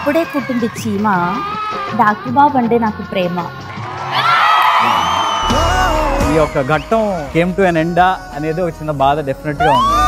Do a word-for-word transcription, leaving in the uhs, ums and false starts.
అప్పుడే కుట్టింది చీమ, డాక్టర్ బాబు అంటే నాకు ప్రేమ. ఈ యొక్క ఘట్టం కేమ్ టు ఎన్ ఎండా అనేది ఒక చిన్న బాధ డెఫినెట్గా ఉంది.